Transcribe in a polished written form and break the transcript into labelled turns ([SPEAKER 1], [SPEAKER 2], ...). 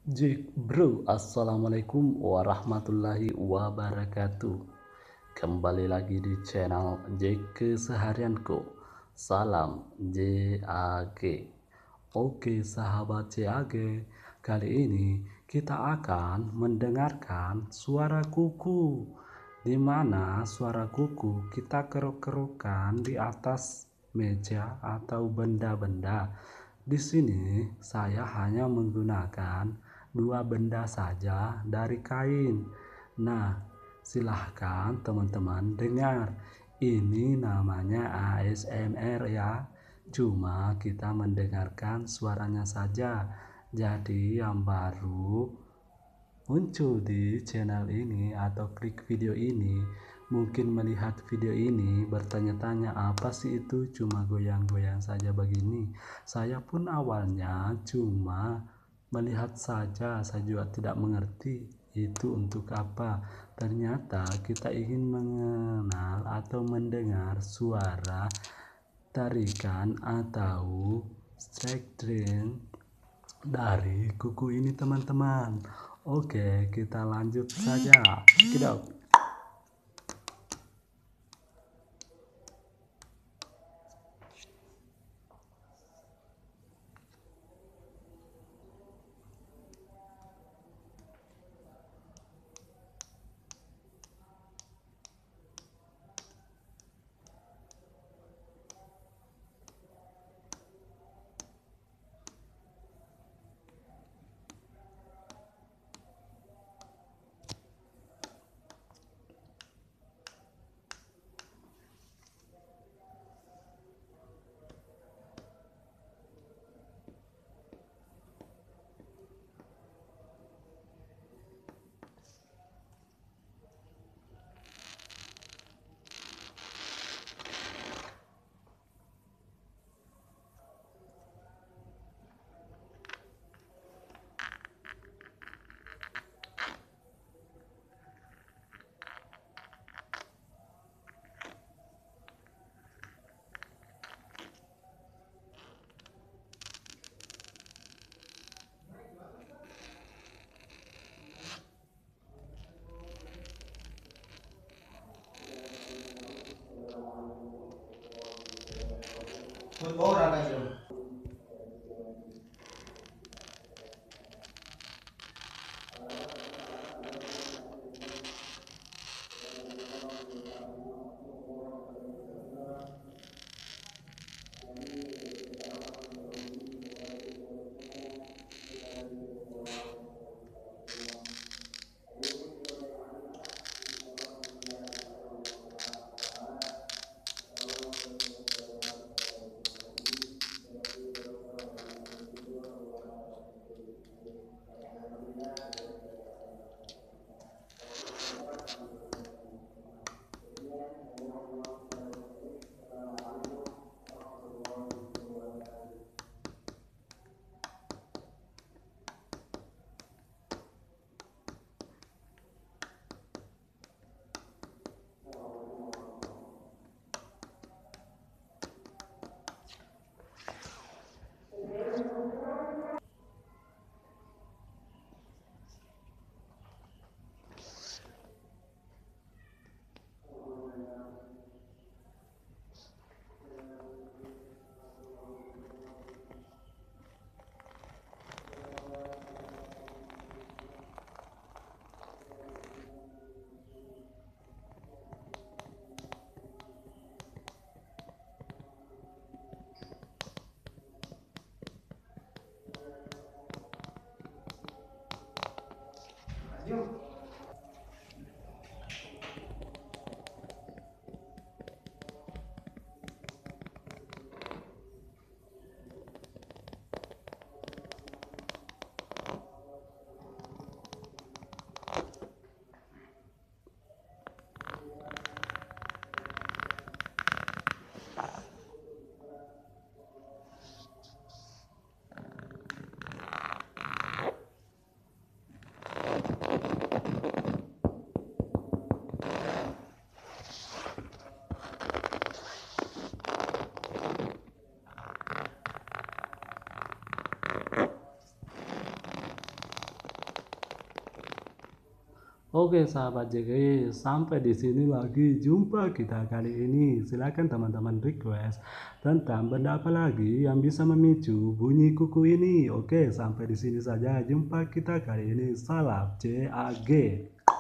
[SPEAKER 1] Jik bro, assalamualaikum warahmatullahi wabarakatuh. Kembali lagi di channel Jik Keseharianku. Salam JAG. Oke sahabat JAG, kali ini kita akan mendengarkan suara kuku, di mana suara kuku kita keruk-kerukan di atas meja atau benda-benda. Di sini saya hanya menggunakan dua benda saja dari kain. Nah, silahkan teman-teman dengar. Ini namanya ASMR ya. Cuma kita mendengarkan suaranya saja. Jadi yang baru muncul di channel ini atau klik video ini, mungkin melihat video ini bertanya-tanya apa sih itu, cuma goyang-goyang saja begini. Saya pun awalnya cuma melihat saja, saya juga tidak mengerti itu untuk apa. Ternyata kita ingin mengenal atau mendengar suara tarikan atau string dari kuku ini teman-teman. Oke, kita lanjut saja. Kidok.
[SPEAKER 2] Ora aja. Yuk.
[SPEAKER 1] Oke sahabat JKY, sampai di sini lagi jumpa kita kali ini. Silakan teman-teman request tentang benda apa lagi yang bisa memicu bunyi kuku ini. Oke, sampai di sini saja jumpa kita kali ini. Salam JAG.